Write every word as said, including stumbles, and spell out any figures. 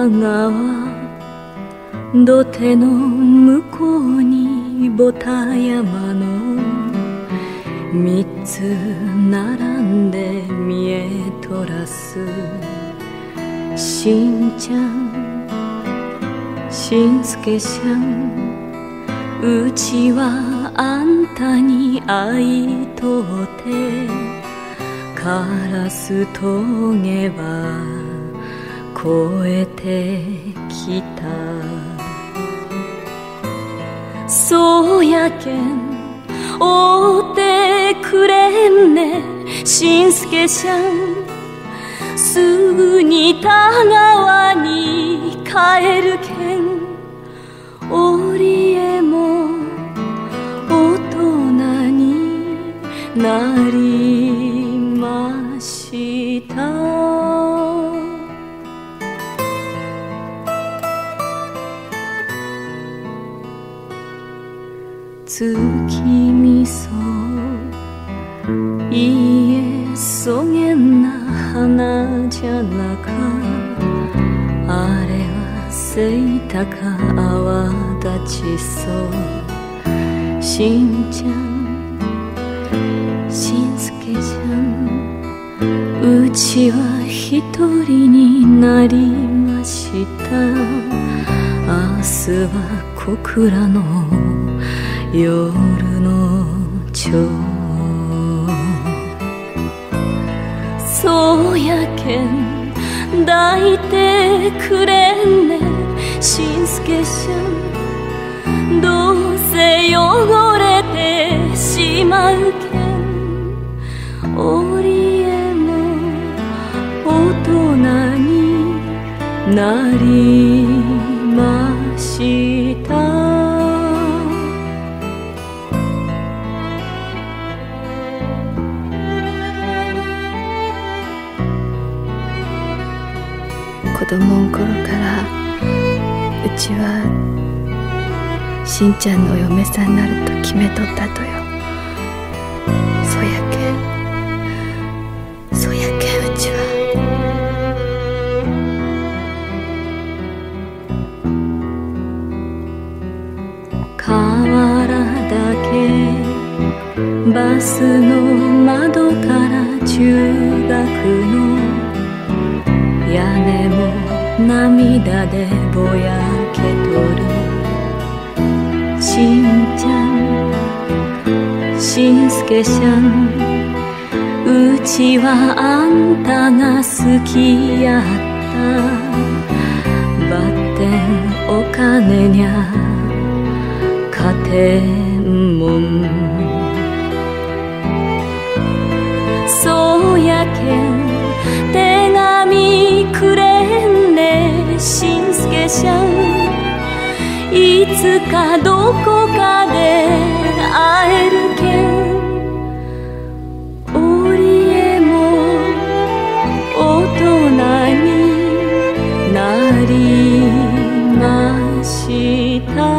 川土手の向こうにボタ山の三つ並んで見えとらすしんちゃんしんすけしゃんうちはあんたに会いとってカラス峠は越えてきたそうやけん追ってくれんねしんすけしゃんすぐに田川に帰るけん織江も大人になりました月みそいいえそげんな花じゃなかあれはせいたか泡立ちそうしんちゃんしんすけちゃんうちは一人になりました明日は小倉の夜の蝶そうやけん抱いてくれんねしんすけしゃんどうせ汚れてしまうけん織江も大人になりました子供の頃からうちはしんちゃんのお嫁さんになると決めとったとよそやけんそやけんうちは河原だけバスの窓から中学の屋根も涙でぼやけとるしんちゃんしんすけしゃんうちはあんたが好きやったばってんお金にゃ勝てんもんそうやけん手紙くれんねしんすけしゃんいつかどこかで会えるけん織江も大人になりました